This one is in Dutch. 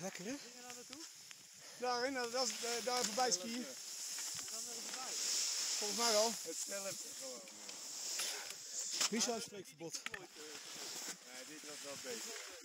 Lekker, hè? Ging je daar naartoe? Daarin, daar voorbij skiën. Dan er voorbij. Volgens mij wel. Hetzelfde gewoon. Wie zou een spreekverbod? Nee, dit was wel beter.